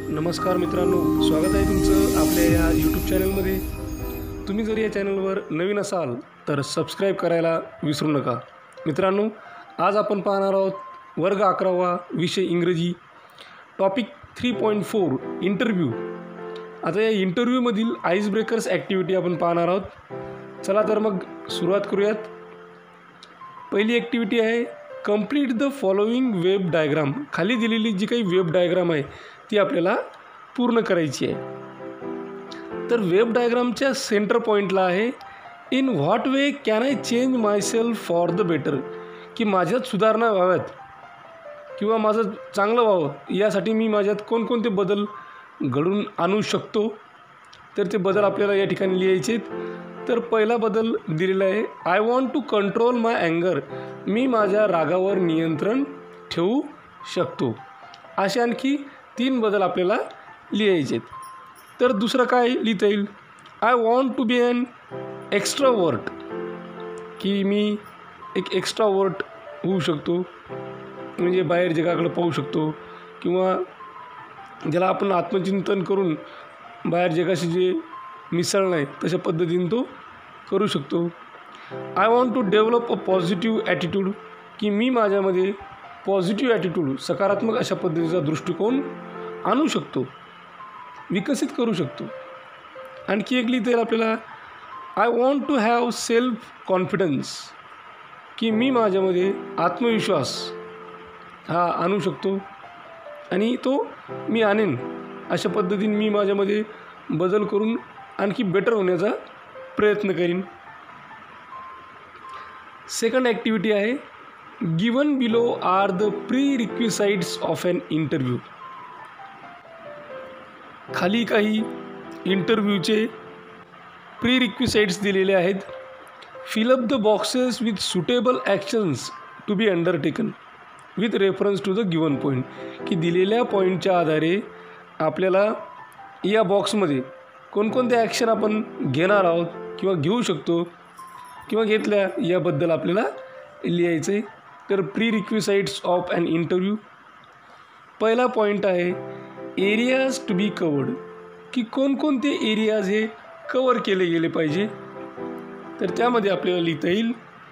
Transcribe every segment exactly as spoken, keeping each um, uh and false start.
नमस्कार मित्रांनो, स्वागत आहे तुमचं आपल्या या यूट्यूब चॅनलमध्ये। तुम्ही जर या चॅनलवर नवीन असाल तर सबस्क्राईब करायला विसरू नका। मित्रांनो, आज आपण पाहणार आहोत वर्ग अकरावा विषय इंग्रजी topic three point four interview. आता या इंटरव्ह्यूमधील आईस ब्रेकर्स ॲक्टिव्हिटी आपण पाहणार आहोत। चला तर मग सुरुवात करूयात। पहिली ॲक्टिव्हिटी आहे complete the following web diagram. खाली दिलेली जी काही वेब डायग्राम आहे ती आपल्याला पूर्ण करायची आहे। तर वेब डायग्रामच्या सेंटर पॉईंटला आहे in what way can I change myself for the better, की माझ्यात सुधारणा व्हाव्यात किंवा माझं चांगलं व्हावं यासाठी मी माझ्यात कोणकोणते बदल घडून आणू शकतो, तर ते बदल आपल्याला या ठिकाणी लिहायचे। तर पहिला बदल दिलेला आहे I want to control my अँगर, मी माझ्या रागावर नियंत्रण ठेवू शकतो। असे आणखी तीन बदल आपल्याला लिहायचे। तर दुसरं काय लिहिता येईल I want to be an extrovert, की मी एक एक्स्ट्रावर्ट होऊ शकतो, म्हणजे बाहेर जगाकडे पाहू शकतो किंवा ज्याला आपण आत्मचिंतन करून बाहेर जगाशी जे मिसळणं आहे तशा पद्धतीने तो करू शकतो। I want to develop a positive attitude, की मी माझ्यामध्ये पॉझिटिव्ह ॲटिट्यूड सकारात्मक अशा पद्धतीचा दृष्टिकोन आणू शकतो, विकसित करू शकतो। आणखी एक लिहिता येईल आपल्याला I want to have self confidence, की मी माझ्यामध्ये आत्मविश्वास हा आणू शकतो आणि तो मी आणेन अशा पद्धतीने मी माझ्यामध्ये बदल करून आणखी बेटर होण्याचा प्रयत्न करीन। सेकंड ॲक्टिव्हिटी आहे given below are the prerequisites of an interview. खाली काही इंटरव्ह्यूचे प्री रिक्विसाइट्स दिलेले आहेत। Fill up the boxes with suitable actions to be undertaken with reference to the given point, की दिलेल्या पॉईंटच्या आधारे आपल्याला या बॉक्समध्ये कोणकोणते ॲक्शन आपण घेणार आहोत किंवा घेऊ शकतो किंवा घेतल्या याबद्दल आपल्याला लिहायचं आहे। तर prerequisites of an interview पहिला पॉईंट आहे एरियाज टू बी कवर्ड, की कोणकोणते एरियाज हे कवर केले गेले पाहिजे। तर त्यामध्ये आपल्याला लिहिता येईल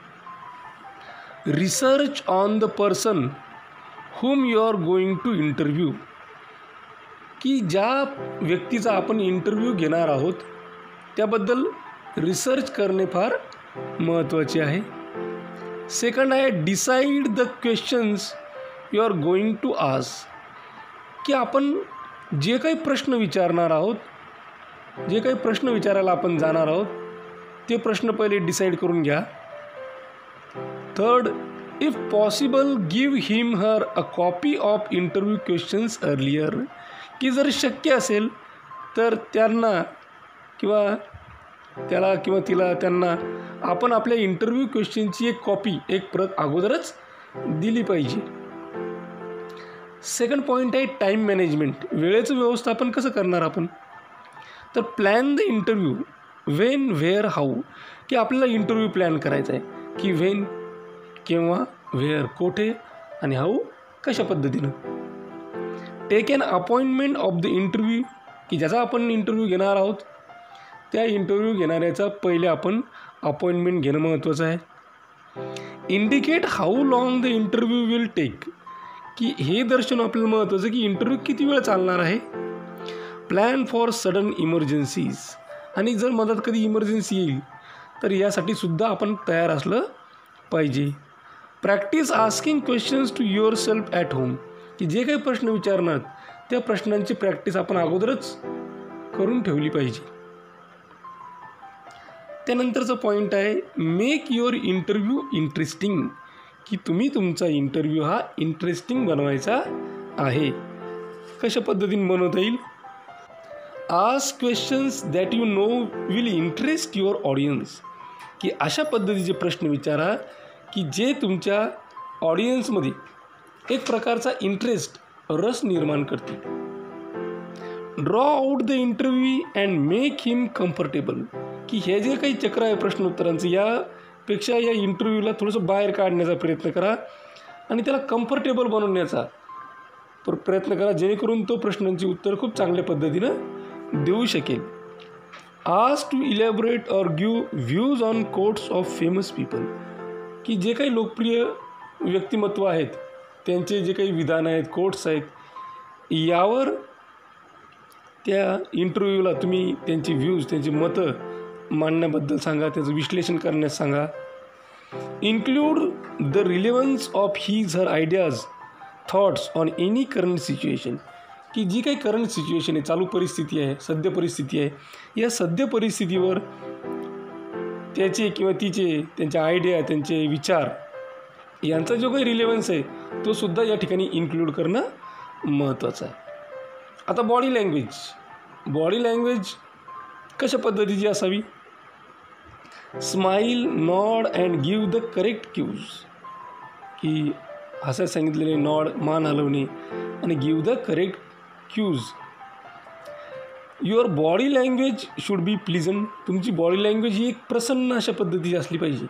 research on the person whom you are going to interview, की ज्या व्यक्तीचा आपण इंटरव्ह्यू घेणार आहोत त्याबद्दल रिसर्च करणे फार महत्त्वाचे आहे। सेकंड आहे decide the questions you are going to ask, की आपण जे काही प्रश्न विचारणार आहोत, जे काही प्रश्न विचारायला आपण जाणार आहोत ते प्रश्न पहिले डिसाईड करून घ्या। Third if possible give him her a copy of interview questions earlier, की जर शक्य असेल तर त्यांना किंवा त्याला किंवा तिला त्यांना आपण आपल्या इंटरव्ह्यू क्वेश्चनची एक कॉपी एक प्रत अगोदरच दिली पाहिजे। सेकंड पॉईंट आहे टाईम मॅनेजमेंट, वेळेचं व्यवस्थापन कसं करणार आपण। तर plan the interview when where how, की आपल्याला इंटरव्ह्यू प्लॅन करायचा आहे की व्हेन केव्हा, व्हेअर कोठे आणि हाऊ कशा पद्धतीनं। Take an appointment of the interview, की ज्याचा आपण इंटरव्ह्यू घेणार आहोत त्या इंटरव्ह्यू घेणाऱ्याचा पहिले आपण अपॉइंटमेंट घेणं महत्त्वाचं आहे। Indicate how long the interview will take, की हे दर्शन आपल्याला महत्त्वाचं की इंटरव्ह्यू किती वेळ चालणार आहे। प्लॅन फॉर सडन इमर्जन्सीज, आणि जर मदत कधी इमर्जन्सी येईल तर यासाठी सुद्धा आपण तयार असलं पाहिजे। Practice asking questions to yourself at home, की जे काही प्रश्न विचारणार त्या प्रश्नांची प्रॅक्टिस आपण अगोदरच करून ठेवली पाहिजे। त्यानंतरचा पॉईंट आहे मेक युअर इंटरव्ह्यू इंटरेस्टिंग, की तुम्ही तुमचा इंटरव्ह्यू हा इंटरेस्टिंग बनवायचा आहे। कशा पद्धतीने बनवता येईल ask questions that you know will interest your audience, की अशा पद्धतीचे प्रश्न विचारा की जे तुमच्या ऑडियन्समध्ये एक प्रकारचा इंटरेस्ट रस निर्माण करतील। Draw out the interview and make him comfortable, की हे जे काही चक्र आहे प्रश्नोत्तरांचं यापेक्षा या इंटरव्ह्यूला थोडंसं बाहेर काढण्याचा प्रयत्न करा आणि त्याला कम्फर्टेबल बनवण्याचा पर प्रयत्न करा जेणेकरून तो प्रश्नांची उत्तर खूप चांगल्या पद्धतीनं देऊ शकेल. Ask to elaborate or give views on quotes of famous people, की जे काही लोकप्रिय व्यक्तिमत्व आहेत त्यांचे जे काही विधान आहेत, कोट्स आहेत, यावर त्या इंटरव्ह्यूला तुम्ही त्यांची व्ह्यूज, त्यांची मतं मांडण्याबद्दल सांगा, त्याचं विश्लेषण करण्यास सांगा. Include the relevance of his her ideas thoughts on any current situation, की जी काही करंट सिच्युएशन आहे, चालू परिस्थिती आहे, सद्य परिस्थिती आहे, या सद्य परिस्थितीवर त्याचे किंवा तिचे त्यांचे आयडिया, त्यांचे विचार यांचा जो काही रिलेव्हन्स आहे तो सुद्धा या ठिकाणी इन्क्लूड करणं महत्त्वाचं आहे. आता बॉडी लँग्वेज, बॉडी लँग्वेज कशा पद्धतीची असावी? Smile, nod and give the correct cues, की असं सांगितलेले नॉड, मान हलवणे आणि give the correct cues. Your body language should be pleasant, तुमची बॉडी लँग्वेज ही एक प्रसन्न अशा पद्धतीची असली पाहिजे.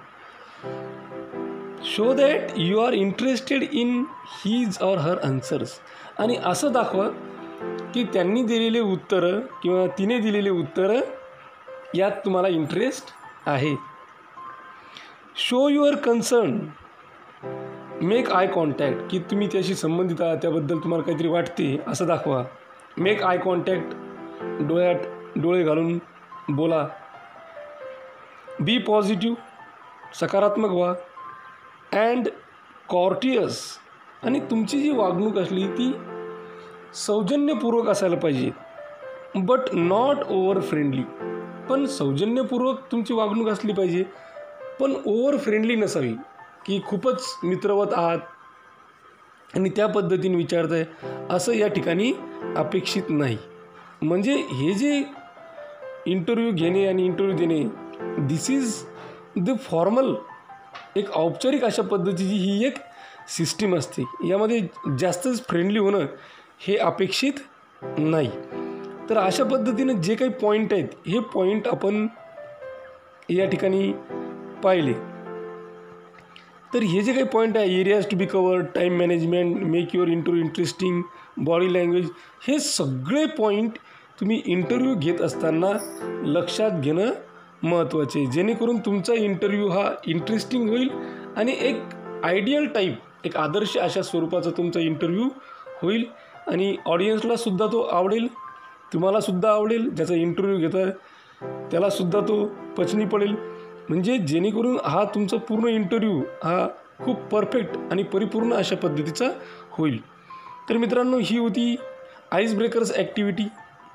Show that you are interested in his or her answers, आणि असं दाखवा की त्यांनी दिलेले उत्तरं किंवा तिने दिलेले उत्तरं यात तुम्हाला इंटरेस्ट आहे. Show your concern, make eye contact, की तुम्ही त्याशी संबंधित आहात, त्याबद्दल तुम्हाला काहीतरी वाटते असं दाखवा. मेक आय कॉन्टॅक्ट, डोळ्यात डोळे घालून बोला. बी पॉझिटिव्ह, सकारात्मक व्हा. अँड कॉर्टियस, आणि तुमची जी वागणूक असली ती सौजन्यपूर्वक असायला पाहिजे. बट नॉट ओव्हर फ्रेंडली, पण सौजन्यपूर्वक तुमची वागणूक असली पाहिजे, पण ओव्हर फ्रेंडली नसावी, की खूपच मित्रवत आहात आणि त्या पद्धतीने विचारताय असं या ठिकाणी अपेक्षित नाही. म्हणजे हे जे इंटरव्ह्यू घेणे आणि इंटरव्ह्यू देणे, दिस इज द फॉर्मल, एक औपचारिक अशा पद्धतीची ही एक सिस्टीम असते. यामध्ये जास्तच फ्रेंडली होणं हे अपेक्षित नाही. तर अशा पद्धतीनं जे काही पॉईंट आहेत हे पॉईंट आपण या ठिकाणी पाहिले. तर हे जे काही पॉईंट आहे, areas to be covered, time management, make your interview interesting, body language, हे सगळे पॉईंट तुम्ही इंटरव्ह्यू घेत असताना लक्षात घेणं महत्त्वाचे, जेणेकरून तुमचा इंटरव्ह्यू हा इंटरेस्टिंग होईल आणि एक आयडियल टाईप, एक आदर्श अशा स्वरूपाचा तुमचा इंटरव्ह्यू होईल आणि ऑडियन्सलासुद्धा तो आवडेल, तुम्हालासुद्धा आवडेल, ज्याचा इंटरव्ह्यू घेत आहे त्यालासुद्धा तो पचनी पडेल. म्हणजे जेणेकरून हा तुमचा पूर्ण इंटरव्ह्यू हा खूप परफेक्ट आणि परिपूर्ण अशा पद्धतीचा होईल. तर मित्रांनो, ही होती आईस ब्रेकर्स ॲक्टिव्हिटी.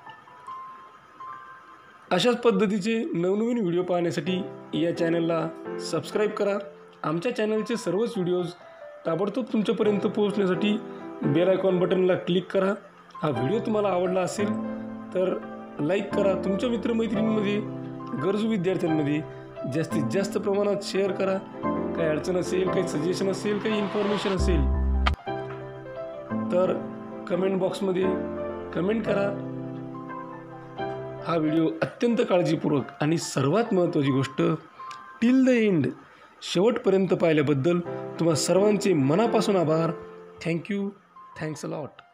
अशाच पद्धतीचे नवनवीन व्हिडिओ पाहण्यासाठी या चॅनलला सबस्क्राईब करा. आमच्या चॅनलचे सर्वच व्हिडिओज ताबडतोब तुमच्यापर्यंत पोहोचण्यासाठी बेल आयकॉन बटनला क्लिक करा. हा व्हिडिओ तुम्हाला आवडला असेल तर लाईक करा. तुमच्या मित्रमैत्रिणींमध्ये, गरजू विद्यार्थ्यांमध्ये जास्तीत जास्त प्रमाणात शेअर करा. काही अडचण असेल, काही सजेशन असेल, काही इन्फॉर्मेशन असेल तर कमेंट बॉक्समध्ये कमेंट करा. हा व्हिडिओ अत्यंत काळजीपूर्वक आणि सर्वात महत्त्वाची गोष्ट टिल द एंड, शेवटपर्यंत पाहिल्याबद्दल तुम्हा सर्वांचे मनापासून आभार. थँक्यू. Thanks a lot.